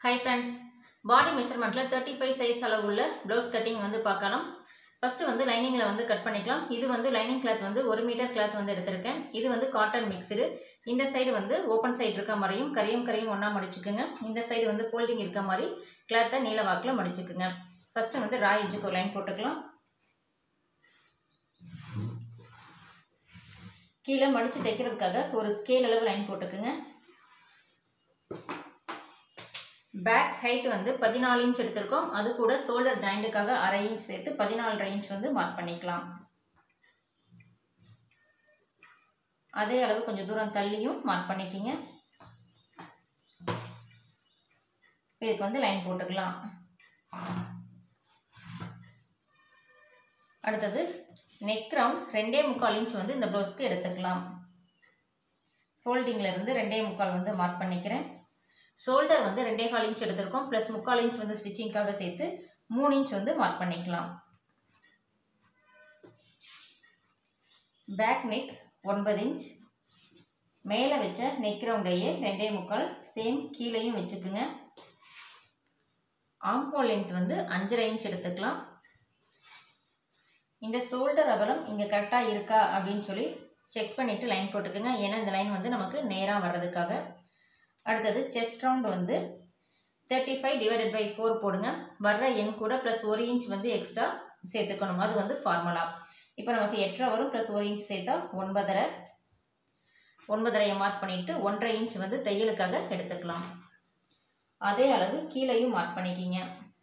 Hi friends, body measurement 35 size அளவுள்ள blouse cutting வந்து பார்க்கலாம். First வந்து லைனிங்ல வந்து கட் பண்ணிக்கலாம். இது வந்து லைனிங் கிளாத் வந்து 1 மீட்டர் கிளாத் வந்து எடுத்திருக்கேன். இது வந்து காட்டன் மிக்ஸ்டு. இந்த சைடு வந்து ஓபன் சைடு இருக்க மாதிரியும் கரியும் ஒண்ணா மடிச்சுக்குங்க. இந்த சைடு வந்து ஃபோல்டிங் இருக்க மாதிரி கிளாத்தை நீல வாக்குல மடிச்சுக்குங்க. ஃபர்ஸ்ட் வந்து ரா எட்ஜுக்கு ஒரு லைன் போட்டுக்கலாம். கீழ மடிச்சு தைக்கிறதுக்காக ஒரு ஸ்கேல் அளவு லைன் போட்டுக்குங்க. பேக் ஹைட் வந்து 14 இன்ச் எடுத்திருக்கோம். அது கூட ஷோல்டர் ஜாயிண்ட்டுக்காக அரை இன்ச் சேர்த்து 14 இன்ச் வந்து மார்க் பண்ணிக்கலாம். அதே அளவு கொஞ்சம் தூரம் தள்ளியும் மார்க் பண்ணிக்கிங்க. இதுக்கு வந்து லைன் போட்டுக்கலாம். அடுத்தது நெக் ரவுண்ட் 2.25 இன்ச் வந்து இந்த ப்ளவுஸ்க்கு எடுத்துக்கலாம். ஃபோல்டிங்ல இருந்து 2.25 வந்து மார்க் பண்ணிக்கிறேன். ஷோல்டர் வந்து 2.25 இன்ச் எடுத்திருக்கோம். ப்ளஸ் 3/4 இன்ச் வந்து ஸ்டிச்சிங்காக சேர்த்து 3 இன்ச் வந்து மார்க் பண்ணிக்கலாம். Back neck 9 inch. மேலே வச்ச நெக் ரவுண்டையே 2.25 சேம் கீழையும் வச்சுக்குங்க. ஆம்ஹோல் லென்த் வந்து 5.5 இன்ச் எடுத்துக்கலாம். இந்த ஷோல்டர் அகலம் இங்கே கரெக்டாக இருக்கா அப்படின்னு சொல்லி செக் பண்ணிவிட்டு லைன் போட்டுக்குங்க. ஏன்னா இந்த லைன் வந்து நமக்கு நேராக வர்றதுக்காக. அடுத்தது செஸ்ட் ரவுண்ட் வந்து 35/4 போடுங்க. வர்ற எண் கூட ப்ளஸ் 1 இன்ச் வந்து எக்ஸ்ட்ரா சேர்த்துக்கணும். அது வந்து ஃபார்முலா. இப்போ நமக்கு 8.5 வரும். ப்ளஸ் 1 இன்ச் சேர்த்தா 9.5 மார்க் பண்ணிவிட்டு 1.5 இன்ச் வந்து தையலுக்காக எடுத்துக்கலாம். அதே அளவு கீழையும் மார்க் பண்ணிக்கிங்க.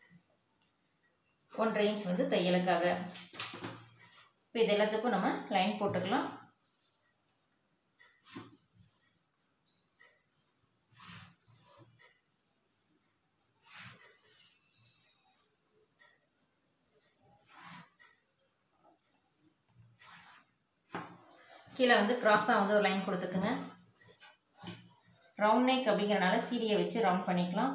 1.5 இன்ச் வந்து தையலுக்காக. இப்போ இது எல்லாத்துக்கும் நம்ம லைன் போட்டுக்கலாம். கீழே வந்து கிராஸாக வந்து ஒரு லைன் கொடுத்துக்குங்க. ரவுண்ட் நெக் அப்படிங்கிறனால சீடியை வச்சு ரவுண்ட் பண்ணிக்கலாம்.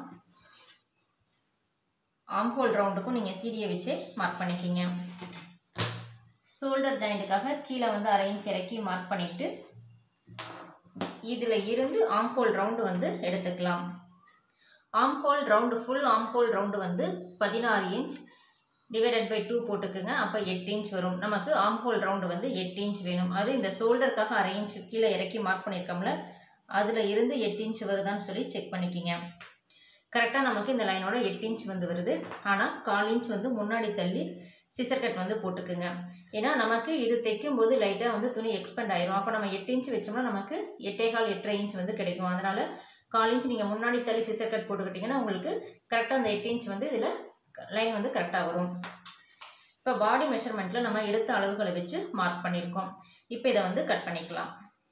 ஆம்ஹோல் ரவுண்டுக்கும் நீங்கள் சீடியை வச்சு மார்க் பண்ணிக்கிங்க. ஷோல்டர் ஜாயிண்ட்டுக்காக கீழே வந்து அரை இன்ச் இறக்கி மார்க் பண்ணிவிட்டு இதில் இருந்து ஆம்ஹோல் ரவுண்டு வந்து எடுத்துக்கலாம். Armhole round full armhole round வந்து 16 இன்ச் /2 போட்டுக்குங்க. அப்போ 8 இன்ச் வரும். நமக்கு ஆம்ஹோல் ரவுண்டு வந்து 8 இன்ச் வேணும். அது இந்த ஷோல்டருக்காக அரை இன்ச் கீழே இறக்கி மார்க் பண்ணியிருக்கோம்ல, அதில் இருந்து 8 இன்ச் வருதான்னு சொல்லி செக் பண்ணிக்கிங்க. கரெக்டாக நமக்கு இந்த லைனோட 8 இன்ச் வந்து வருது. ஆனால் 1/4 இன்ச் வந்து முன்னாடி தள்ளி சிசர் கட் வந்து போட்டுக்குங்க. ஏன்னா நமக்கு இது தைக்கும் போது லைட்டாக வந்து துணி எக்ஸ்பெண்ட் ஆயிரும். அப்போ நம்ம 8 இன்ச் வச்சோம்னா நமக்கு 8.25 இன்ச் வந்து கிடைக்கும். அதனால் 1/4 இன்ச் நீங்கள் முன்னாடி தள்ளி சிசர் கட் போட்டுக்கிட்டிங்கன்னா உங்களுக்கு கரெக்டாக அந்த 8 இன்ச் வந்து இதில் லைன் வந்து கரெக்டாக வரும். இப்போ பாடி மெஷர்மெண்ட்டில் நம்ம எடுத்த அளவுகளை வச்சு மார்க் பண்ணியிருக்கோம். இப்போ இதை வந்து கட் பண்ணிக்கலாம்.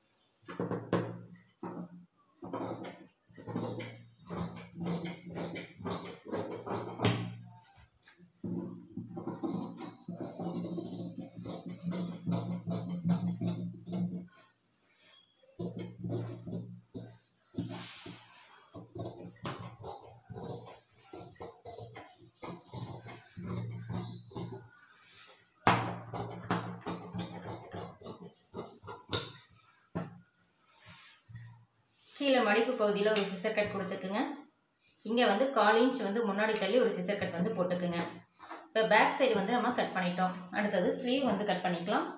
கீழே மடிப்பு பகுதியில் ஒரு சிசர் கட் கொடுத்துக்குங்க. இங்கே வந்து 1/4 இன்ச் வந்து முன்னாடி தள்ளி ஒரு சிசர் கட் வந்து போட்டுக்குங்க. இப்போ பேக் சைடு வந்து நம்ம கட் பண்ணிட்டோம். அடுத்தது ஸ்லீவ் வந்து கட் பண்ணிக்கலாம்.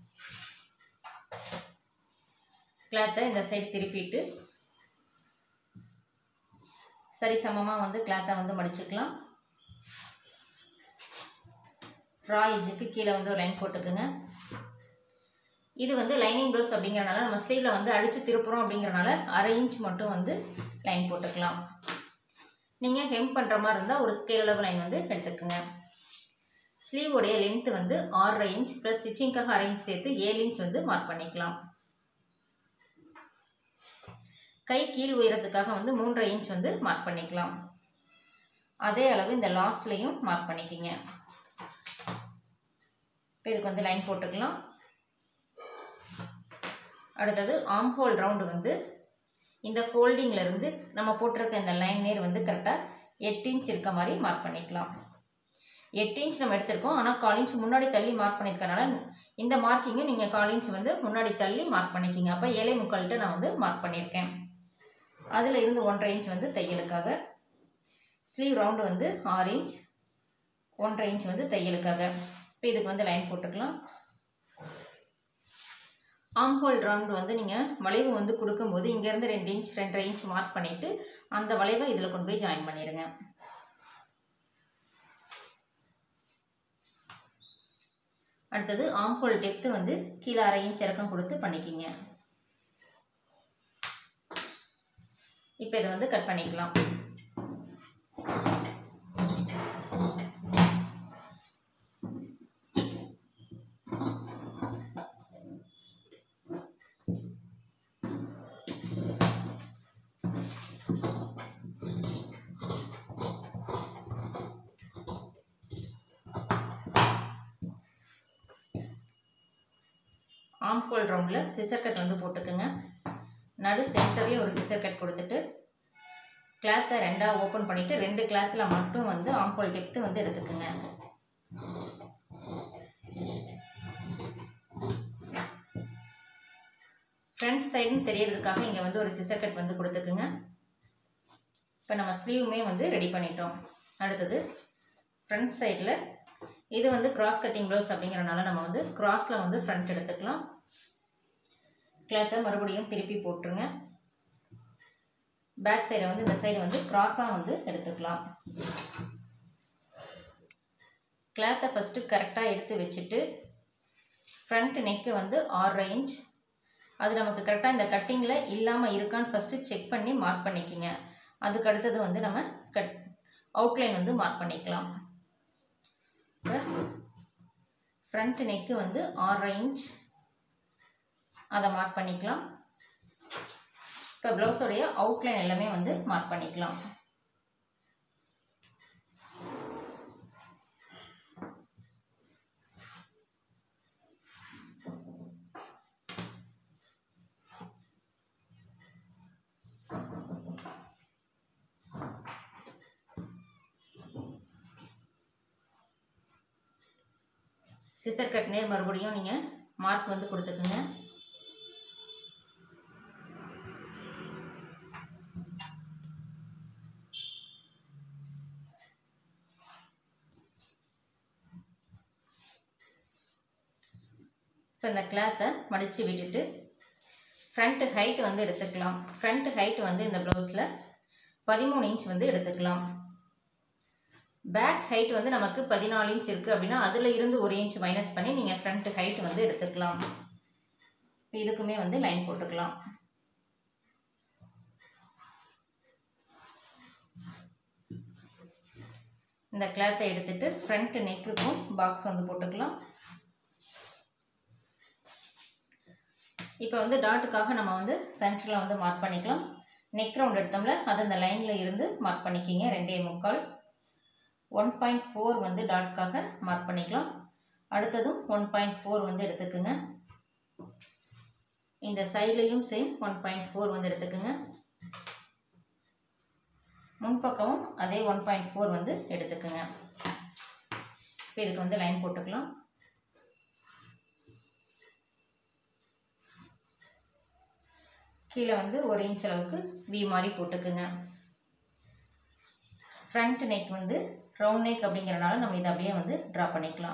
கிளாத்தை இந்த சைடு திருப்பிட்டு சரிசமமாக வந்து கிளாத்தை வந்து மடிச்சுக்கலாம். ரா எட்ஜுக்கு கீழே வந்து ஒரு லைன் போட்டுக்குங்க. இது வந்து லைனிங் ப்ளவுஸ் அப்படிங்கிறனால நம்ம ஸ்லீவில் வந்து அடித்து திருப்புறோம் அப்படிங்கிறனால அரை இன்ச் மட்டும் வந்து லைன் போட்டுக்கலாம். நீங்கள் ஹெம் பண்ணுற மாதிரி இருந்தால் ஒரு ஸ்கேல் அளவு லைன் வந்து எடுத்துக்கோங்க. ஸ்லீவோடைய லென்த்து வந்து 6.5 இன்ச் ப்ளஸ் ஸ்டிச்சிங்காக அரை இன்ச் சேர்த்து 7 இன்ச் வந்து மார்க் பண்ணிக்கலாம். கை கீழ் உயரத்துக்காக வந்து 3.5 இன்ச் வந்து மார்க் பண்ணிக்கலாம். அதே அளவு இந்த லாஸ்ட்லேயும் மார்க் பண்ணிக்கிங்க. இப்போ இதுக்கு வந்து லைன் போட்டுக்கலாம். அடுத்தது ஆம்ஹோல் ரவுண்டு வந்து இந்த ஃபோல்டிங்கில் இருந்து நம்ம போட்டிருக்க இந்த லைன் நேர் வந்து கரெக்டாக 8 இன்ச் இருக்க மாதிரி மார்க் பண்ணிக்கலாம். 8 இன்ச் நம்ம எடுத்திருக்கோம். ஆனால் 1/4 இன்ச் முன்னாடி தள்ளி மார்க் பண்ணியிருக்கனால இந்த மார்க்கிங்கும் நீங்கள் 1/4 இன்ச் வந்து முன்னாடி தள்ளி மார்க் பண்ணிக்கிங்க. அப்போ 7.25 நான் வந்து மார்க் பண்ணியிருக்கேன். அதில் இருந்து 1.5 இன்ச் வந்து தையலுக்காக. ஸ்லீவ் ரவுண்டு வந்து 6 இன்ச், 1.5 இன்ச் வந்து தையலுக்காக. இப்போ இதுக்கு வந்து லைன் போட்டுக்கலாம். ஆம் ஹோல் ரவுண்டு வந்து நீங்கள் வளைவு வந்து கொடுக்கும்போது இங்கேருந்து 2 இன்ச் 2.5 இன்ச் மார்க் பண்ணிவிட்டு அந்த வளைவை இதில் கொண்டு போய் ஜாயின் பண்ணிடுங்க. அடுத்தது ஆம் ஹோல் டெப்த்து வந்து கீழே 1/2 இன்ச் இறக்கம் கொடுத்து பண்ணிக்கிங்க. இப்போ இதை வந்து கட் பண்ணிக்கலாம். ஆம் ஹோல் ரவுண்டில் சிசர் கட் வந்து போட்டுக்குங்க. நடு சென்டர்லேயே ஒரு சிசர் கட் கொடுத்துட்டு கிளாத்தை 2ஆக ஓப்பன் பண்ணிவிட்டு 2 கிளாத்தில் மட்டும் வந்து ஆம் ஹோல் டெப்த்து வந்து எடுத்துக்குங்க. ஃப்ரண்ட் சைடுன்னு தெரியறதுக்காக இங்கே வந்து ஒரு சிசர் கட் வந்து கொடுத்துக்குங்க. இப்போ நம்ம ஸ்லீவுமே வந்து ரெடி பண்ணிட்டோம். அடுத்தது ஃப்ரண்ட் சைடில் இது வந்து கிராஸ் கட்டிங் ப்ளவுஸ் அப்படிங்கிறனால நம்ம வந்து கிராஸில் வந்து ஃப்ரண்ட் எடுத்துக்கலாம். கிளாத்தை மறுபடியும் திருப்பி போட்டுருங்க. பேக் சைடை வந்து இந்த சைடு வந்து கிராஸாக வந்து எடுத்துக்கலாம். கிளாத்தை ஃபஸ்ட்டு கரெக்டாக எடுத்து வச்சுட்டு ஃப்ரண்ட் நெக்கு வந்து 6.5 இன்ச், அது நமக்கு கரெக்டாக இந்த கட்டிங்கில் இல்லாமல் இருக்கான்னு ஃபஸ்ட்டு செக் பண்ணி மார்க் பண்ணிக்கிங்க. அதுக்கு அடுத்தது வந்து நம்ம அவுட்லைன் வந்து மார்க் பண்ணிக்கலாம். இப்போ ஃப்ரண்ட் நெக்கு வந்து 6.5 இன்ச், அதை மார்க் பண்ணிக்கலாம். இப்போ ப்ளவுஸோடைய அவுட்லைன் எல்லாமே வந்து மார்க் பண்ணிக்கலாம். சிசர் கட் நேர் மறுபடியும் நீங்கள் மார்க் வந்து கொடுத்துக்குங்க. இப்போ இந்த கிளாத்தை மடித்து விட்டுட்டு ஃப்ரண்ட் ஹைட் வந்து எடுத்துக்கலாம். ஃப்ரண்ட் ஹைட் வந்து இந்த ப்ளவுஸில் 13 இன்ச் வந்து எடுத்துக்கலாம். பேக் ஹைட் வந்து நமக்கு 14 இன்ச் இருக்குது அப்படின்னா அதில் இருந்து 1 இன்ச் மைனஸ் பண்ணி நீங்கள் ஃப்ரண்ட் ஹைட் வந்து எடுத்துக்கலாம். இப்போ இதுக்குமே வந்து லைன் போட்டுக்கலாம். இந்த கிளாத்தை எடுத்துட்டு ஃப்ரண்ட் நெக்குக்கும் பாக்ஸ் வந்து போட்டுக்கலாம். இப்போ வந்து டாட்டுக்காக நம்ம வந்து சென்டரில் வந்து மார்க் பண்ணிக்கலாம். நெக் ரவுண்ட் எடுத்தோம்ல அது அந்த லைனில் இருந்து மார்க் பண்ணிக்கிங்க. 2.25 1.4 வந்து டாட்காக மார்க் பண்ணிக்கலாம். அடுத்ததும் 1.4 வந்து எடுத்துக்குங்க. இந்த சைட்லையும் சேம் 1.4 வந்து எடுத்துக்குங்க. முன்பக்கமும் அதே 1.4 வந்து எடுத்துக்குங்க. இப்போ இதுக்கு வந்து லைன் போட்டுக்கலாம். கீழே வந்து 1 இன்ச் அளவுக்கு வி மாதிரி போட்டுக்குங்க. ஃப்ரண்ட் நெக் வந்து ரவுண்ட் நெக் அப்படிங்கிறனால நம்ம இதை அப்படியே வந்து ட்ரா பண்ணிக்கலாம்.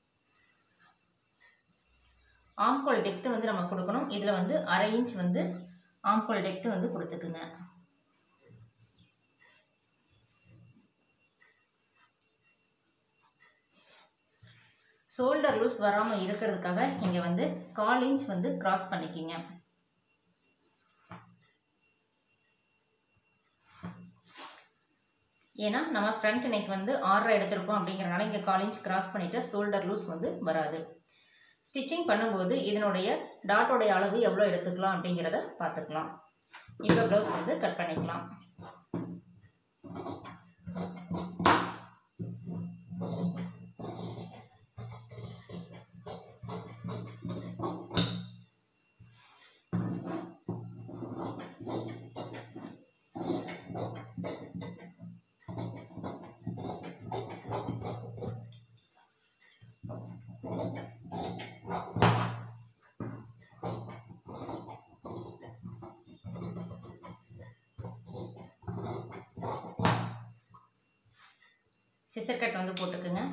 ஆம்ஹோல் டெப்த்து வந்து நம்ம கொடுக்கணும். இதில் வந்து 1/2 இன்ச் வந்து ஆம்ஹோல் டெப்த்து வந்து கொடுத்துக்குங்க. ஷோல்டர் லூஸ் வராமல் இருக்கிறதுக்காக இங்கே வந்து 1/4 இன்ச் வந்து கிராஸ் பண்ணிக்கிங்க. ஏன்னா நம்ம ஃப்ரண்ட் நெக் வந்து 6 எடுத்திருக்கோம் அப்படிங்கிறனால இங்கே 1/4 இன்ச் கிராஸ் பண்ணிவிட்டு ஷோல்டர் லூஸ் வந்து வராது. ஸ்டிச்சிங் பண்ணும்போது இதனுடைய டாட்டோடைய அளவு எவ்வளோ எடுத்துக்கலாம் அப்படிங்கிறத பார்த்துக்கலாம். இப்போ ப்ளவுஸ் வந்து கட் பண்ணிக்கலாம். சிசர் கட் வந்து போட்டுக்குங்க.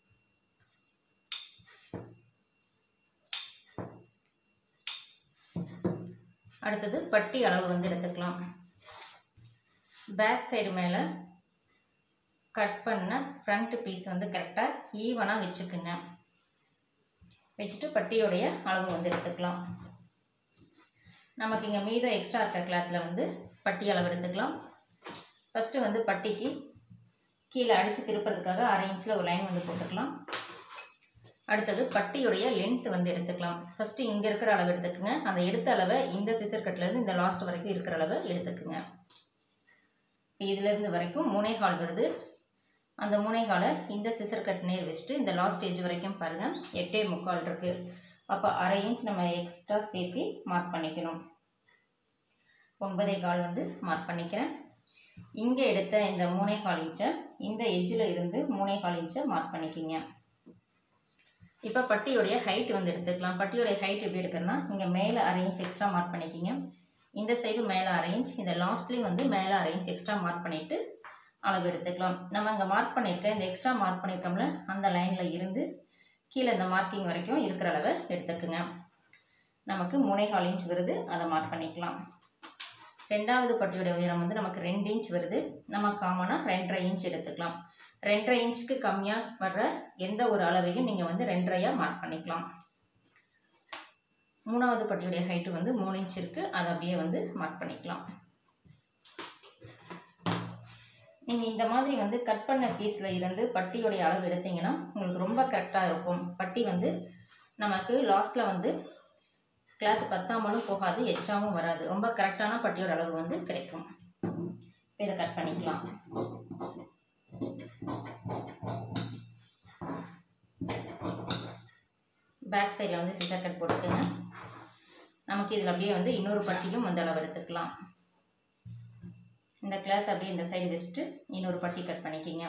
அடுத்தது பட்டி அளவு வந்து எடுத்துக்கலாம். பேக் சைடு மேலே கட் பண்ண ஃப்ரண்ட் பீஸ் வந்து கரெக்டாக ஈவனாக வச்சுக்குங்க. வச்சுட்டு பட்டியோடைய அளவு வந்து எடுத்துக்கலாம். நமக்கு இங்கே மீதம் எக்ஸ்ட்ரா இருக்கிற கிளாத்தில் வந்து பட்டி அளவு எடுத்துக்கலாம். ஃபஸ்ட்டு வந்து பட்டிக்கு கீழே அடித்து திருப்புறதுக்காக 1/2 இன்ச்சில் ஒரு லைன் வந்து போட்டுக்கலாம். அடுத்தது பட்டியுடைய லென்த் வந்து எடுத்துக்கலாம். ஃபஸ்ட்டு இங்கே இருக்கிற அளவு எடுத்துக்குங்க. அந்த எடுத்த அளவை இந்த சிசர் கட்லேருந்து இந்த லாஸ்ட் வரைக்கும் இருக்கிற அளவை எடுத்துக்குங்க. இதிலேருந்து வரைக்கும் 3.25 வருது. அந்த 3.25 இந்த சிசர் கட் நேர் வச்சுட்டு இந்த லாஸ்ட் ஏஜ் வரைக்கும் பாருங்கள் 8.25 இருக்குது. அப்போ 1/2 இன்ச் நம்ம எக்ஸ்ட்ரா சேர்த்து மார்க் பண்ணிக்கணும். 9.25 வந்து மார்க் பண்ணிக்கிறேன். இங்கே எடுத்த இந்த 3.25 இன்ச்சை இந்த எஜ்ஜில் இருந்து 3.25 இன்ச்சை மார்க் பண்ணிக்கிங்க. இப்போ பட்டியோடைய ஹைட் வந்து எடுத்துக்கலாம். பட்டியோடைய ஹைட் எப்படி எடுக்கிறதுனா இங்கே மேலே 1/2 இன்ச் எக்ஸ்ட்ரா மார்க் பண்ணிக்கிங்க. இந்த சைடு மேலே 1/2 இன்ச், இந்த லாஸ்ட்லேயும் வந்து மேலே 1/2 இன்ச் எக்ஸ்ட்ரா மார்க் பண்ணிவிட்டு அளவு எடுத்துக்கலாம். நம்ம இங்கே மார்க் பண்ணியிருக்கேன், இந்த எக்ஸ்ட்ரா மார்க் பண்ணியிருக்கோம்ல அந்த லைனில் இருந்து கீழே இந்த மார்க்கிங் வரைக்கும் இருக்கிற அளவை எடுத்துக்குங்க. நமக்கு 3.25 இன்ச் வருது, அதை மார்க் பண்ணிக்கலாம். ரெண்டாவது பட்டியோட உயரம் வந்து நமக்கு 2 இன்ச் வருது. நம்ம காமனாக 2.5 இன்ச் எடுத்துக்கலாம். 2.5 இன்ச்சுக்கு கம்மியாக வர்ற எந்த ஒரு அளவையும் நீங்கள் வந்து 2.5 மார்க் பண்ணிக்கலாம். மூணாவது பட்டியுடைய ஹைட்டு வந்து 3 இன்ச் இருக்குது, அதை அப்படியே வந்து மார்க் பண்ணிக்கலாம். நீங்கள் இந்த மாதிரி வந்து கட் பண்ண பீஸில் இருந்து பட்டியோடைய அளவு எடுத்தீங்கன்னா உங்களுக்கு ரொம்ப கரெக்டாக இருக்கும். பட்டி வந்து நமக்கு லாஸ்ட்டில் வந்து கிளாத் பத்தாமலும் போகாது, எச்சாவும் வராது. ரொம்ப கரெக்டான பட்டியோட அளவு வந்து கிடைக்கும். இதை கட் பண்ணிக்கலாம். பேக் சைடில் வந்து சிசர் கட் போட்டுக்கோங்க. நமக்கு இதில் அப்படியே வந்து இன்னொரு பட்டியும் வந்து அளவு எடுத்துக்கலாம். இந்த கிளாத் அப்படியே இந்த சைடு வச்சுட்டு இன்னொரு பட்டி கட் பண்ணிக்கிங்க.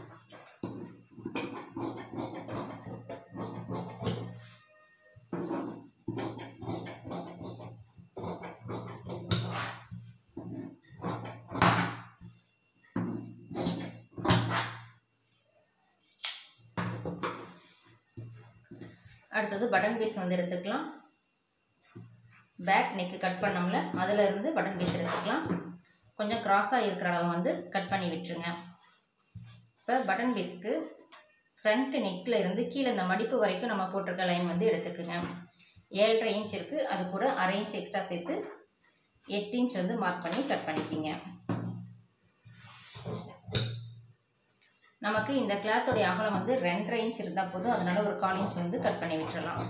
அடுத்தது பட்டன் பீஸ் வந்து எடுத்துக்கலாம். பேக் நெக்கு கட் பண்ணோம்ல அதில் இருந்து பட்டன் பீஸ் எடுத்துக்கலாம். கொஞ்சம் கிராஸாக இருக்கிற அளவு வந்து கட் பண்ணி விட்டுருங்க. இப்போ பட்டன் பீஸ்க்கு ஃப்ரண்ட் நெக்கில் இருந்து கீழே இந்த மடிப்பு வரைக்கும் நம்ம போட்டிருக்க லைன் வந்து எடுத்துக்குங்க. 7.5 இன்ச் இருக்குது, அது கூட 1/2 இன்ச் எக்ஸ்ட்ரா சேர்த்து 8 இன்ச் வந்து மார்க் பண்ணி கட் பண்ணிக்கிங்க. நமக்கு இந்த கிளாத்தோடைய அகலம் வந்து 2.5 இன்ச் இருந்தால் போதும், அதனால ஒரு 1/4 இன்ச் வந்து கட் பண்ணி விட்டுறலாம்.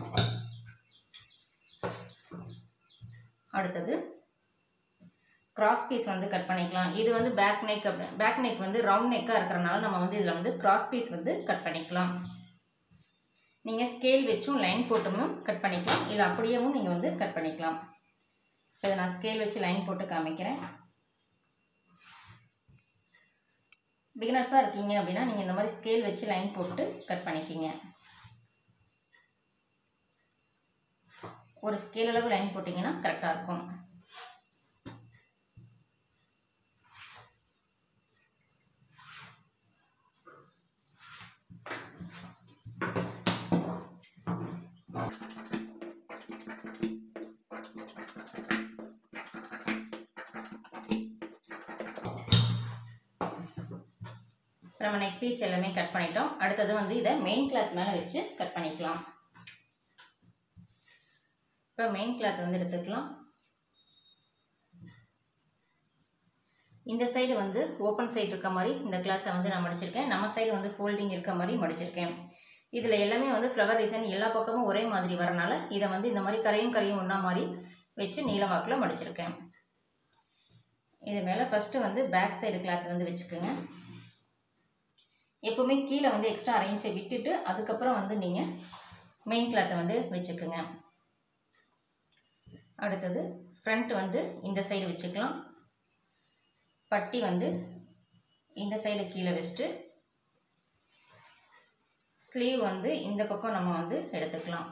அடுத்தது கிராஸ் பீஸ் வந்து கட் பண்ணிக்கலாம். இது வந்து பேக் நெக் வந்து ரவுண்ட் நெக்காக இருக்கிறனால நம்ம வந்து இதில் வந்து கிராஸ் பீஸ் வந்து கட் பண்ணிக்கலாம். நீங்கள் ஸ்கேல் வச்சும் லைன் போட்டும் கட் பண்ணிக்கலாம், இல்லை அப்படியேவும் நீங்கள் வந்து கட் பண்ணிக்கலாம். இதை நான் ஸ்கேல் வச்சு லைன் போட்டு காமிக்கிறேன். பிகினர்ஸாக இருக்கீங்க அப்படின்னா நீங்கள் இந்த மாதிரி ஸ்கேல் வச்சு லைன் போட்டு கட் பண்ணிக்கிங்க. ஒரு ஸ்கேல் அளவு லைன் போட்டிங்கன்னா கரெக்டாக இருக்கும். நம்ம நெக் பீஸ் எல்லாமே கட் பண்ணிட்டோம். அடுத்தது வந்து இதை மெயின் கிளாத் மேலே வச்சு கட் பண்ணிக்கலாம். இப்போ மெயின் கிளாத் வந்து எடுத்துக்கலாம். இந்த சைடு வந்து ஓப்பன் சைடு இருக்க மாதிரி இந்த கிளாத்தை வந்து நான் மடிச்சிருக்கேன். நம்ம சைடு வந்து ஃபோல்டிங் இருக்க மாதிரி மடிச்சிருக்கேன். இதில் எல்லாமே வந்து ஃப்ளவர் டிசைன் எல்லா பக்கமும் ஒரே மாதிரி வரனால இதை வந்து இந்த மாதிரி கரையும் ஒன்றா மாதிரி வச்சு நீல வாக்கில் மடிச்சிருக்கேன். இது மேலே ஃபஸ்ட்டு வந்து பேக் சைடு கிளாத் வந்து வச்சுக்கோங்க. எப்போவுமே கீழே வந்து எக்ஸ்ட்ரா 1/2 இன்ச்சை விட்டுட்டு அதுக்கப்புறம் வந்து நீங்கள் மெயின் கிளாத்தை வந்து வச்சுக்கோங்க. அடுத்தது ஃப்ரண்ட் வந்து இந்த சைடு வச்சுக்கலாம். பட்டி வந்து இந்த சைடு கீழே வச்சுட்டு ஸ்லீவ் வந்து இந்த பக்கம் நம்ம வந்து எடுத்துக்கலாம்.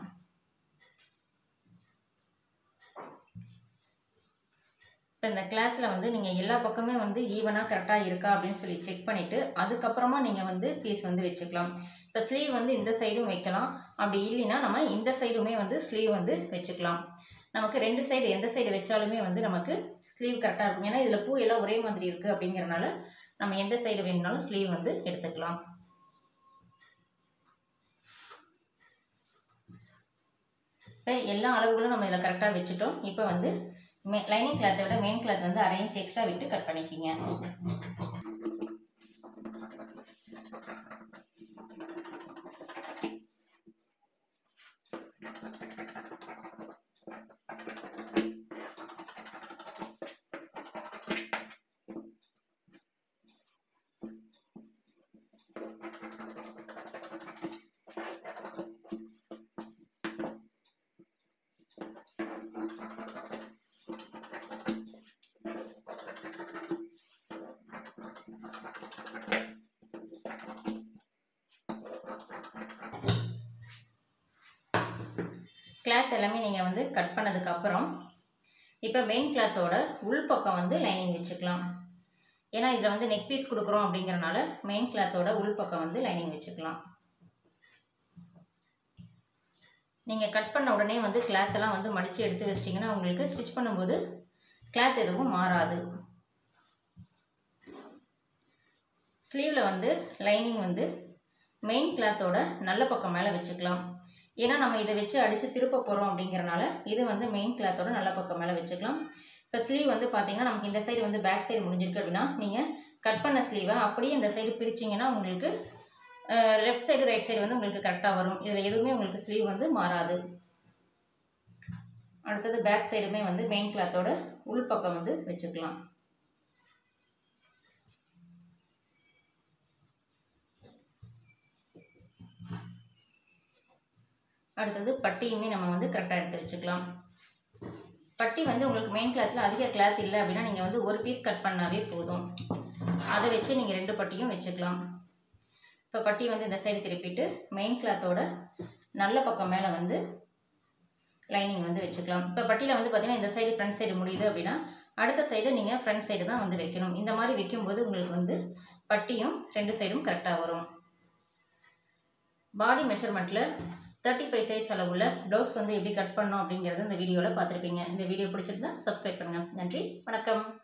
இப்போ இந்த கிளாத்தில் வந்து நீங்கள் எல்லா பக்கமே வந்து ஈவனாக கரெக்டாக இருக்கா அப்படின்னு சொல்லி செக் பண்ணிவிட்டு அதுக்கப்புறமா நீங்கள் வந்து பீஸ் வந்து வச்சுக்கலாம். இப்போ ஸ்லீவ் வந்து இந்த சைடும் வைக்கலாம், அப்படி இல்லைன்னா நம்ம இந்த சைடுமே வந்து ஸ்லீவ் வந்து வச்சுக்கலாம். நமக்கு 2 சைடு எந்த சைடு வச்சாலுமே வந்து நமக்கு ஸ்லீவ் கரெக்டாக இருக்கும். ஏன்னா இதில் பூ எல்லாம் ஒரே மாதிரி இருக்குது அப்படிங்கிறனால நம்ம எந்த சைடு வேணுனாலும் ஸ்லீவ் வந்து எடுத்துக்கலாம். இப்போ எல்லா அளவுகளும் நம்ம இதில் கரெக்டாக வச்சுட்டோம். இப்போ வந்து லைனிங் கிளாத்தை விட மெயின் கிளாத் வந்து 1/2 இன்ச் எக்ஸ்ட்ரா விட்டு கட் பண்ணிக்கிங்க. கிளாத் எல்லாமே நீங்கள் வந்து கட் பண்ணதுக்கப்புறம் இப்போ மெயின் கிளாத்தோட உள்பக்கம் வந்து லைனிங் வச்சுக்கலாம். ஏன்னா இதில் வந்து நெக் பீஸ் கொடுக்குறோம் அப்படிங்கிறனால மெயின் கிளாத்தோட உள்பக்கம் வந்து லைனிங் வச்சுக்கலாம். நீங்கள் கட் பண்ண உடனே வந்து கிளாத்தெல்லாம் வந்து மடித்து எடுத்து வச்சிட்டிங்கன்னா உங்களுக்கு ஸ்டிச் பண்ணும்போது கிளாத் எதுவும் மாறாது. ஸ்லீவில் வந்து லைனிங் வந்து மெயின் கிளாத்தோட நல்ல பக்கம் மேலே வச்சுக்கலாம். ஏன்னா நம்ம இதை வச்சு அடித்து திருப்ப போகிறோம் அப்படிங்கிறனால இது வந்து மெயின் கிளாத்தோட நல்ல பக்கம் மேலே வச்சுக்கலாம். இப்போ ஸ்லீவ் வந்து பார்த்தீங்கன்னா நமக்கு இந்த சைடு வந்து பேக் சைடு முடிஞ்சிருக்கு அப்படின்னா நீங்கள் கட் பண்ண ஸ்லீவை அப்படியே இந்த சைடு பிரிச்சிங்கன்னா உங்களுக்கு லெஃப்ட் சைடு ரைட் சைடு வந்து உங்களுக்கு கரெக்டாக வரும். இதில் எதுவுமே உங்களுக்கு ஸ்லீவ் வந்து மாறாது. அடுத்தது பேக் சைடுமே வந்து மெயின் கிளாத்தோட உள்பக்கம் வந்து வச்சுக்கலாம். அடுத்தது பட்டியுமே நம்ம வந்து கரெக்டாக எடுத்து வச்சுக்கலாம். பட்டி வந்து உங்களுக்கு மெயின் கிளாத்தில் அதிக கிளாத் இல்லை அப்படின்னா நீங்கள் வந்து ஒரு பீஸ் கட் பண்ணாவே போதும். அதை வச்சு நீங்கள் 2 பட்டியும் வச்சுக்கலாம். இப்போ பட்டி வந்து இந்த சைடு திருப்பிட்டு மெயின் கிளாத்தோட நல்ல பக்கம் மேலே வந்து லைனிங் வந்து வச்சுக்கலாம். இப்போ பட்டியில் வந்து பார்த்தீங்கன்னா இந்த சைடு ஃப்ரண்ட் சைடு முடியுது அப்படின்னா அடுத்த சைடு நீங்கள் ஃப்ரண்ட் சைடு தான் வந்து வைக்கணும். இந்த மாதிரி வைக்கும்போது உங்களுக்கு வந்து பட்டியும் 2 சைடும் கரெக்டாக வரும். பாடி மெஷர்மெண்ட்டில் 35 சைஸ் அளவுள்ள ப்ளவுஸ் வந்து எப்படி கட் பண்ணணும் அப்படிங்கிறது இந்த வீடியோவில் பார்த்துருப்பீங்க. இந்த வீடியோ பிடிச்சிருந்தா சப்ஸ்கிரைப் பண்ணுங்கள். நன்றி, வணக்கம்.